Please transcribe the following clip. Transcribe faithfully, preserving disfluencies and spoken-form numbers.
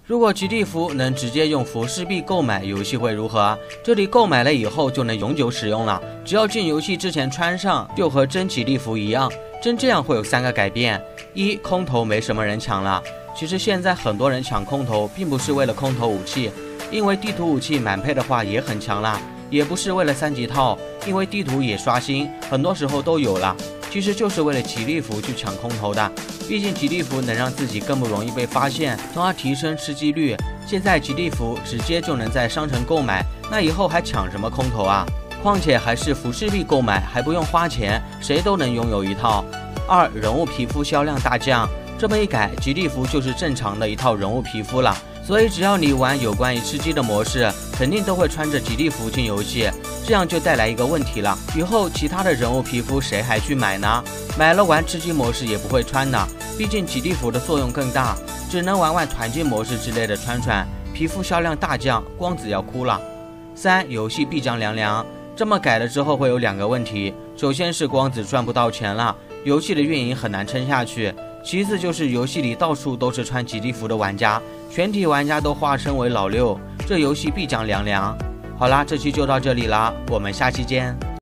如果吉利服能直接用服饰币购买，游戏会如何？这里购买了以后就能永久使用了，只要进游戏之前穿上，就和真吉利服一样。真这样会有三个改变：一、空投没什么人抢了。其实现在很多人抢空投，并不是为了空投武器，因为地图武器满配的话也很强啦；也不是为了三级套，因为地图也刷新，很多时候都有了。其实就是为了吉利服去抢空投的，毕竟吉利服能让自己更不容易被发现，从而提升吃鸡率。现在吉利服直接就能在商城购买，那以后还抢什么空投啊？况且还是服饰币购买，还不用花钱，谁都能拥有一套。二、人物皮肤销量大降，这么一改，吉利服就是正常的一套人物皮肤了。所以只要你玩有关于吃鸡的模式，肯定都会穿着吉利服进游戏，这样就带来一个问题了，以后其他的人物皮肤谁还去买呢？买了玩吃鸡模式也不会穿呢，毕竟吉利服的作用更大，只能玩玩团建模式之类的穿穿，皮肤销量大降，光子要哭了。三、游戏必将凉凉，这么改了之后会有两个问题，首先是光子赚不到钱了，游戏的运营很难撑下去。其次就是游戏里到处都是穿吉利服的玩家，全体玩家都化身为老六，这游戏必将凉凉。好啦，这期就到这里啦，我们下期见。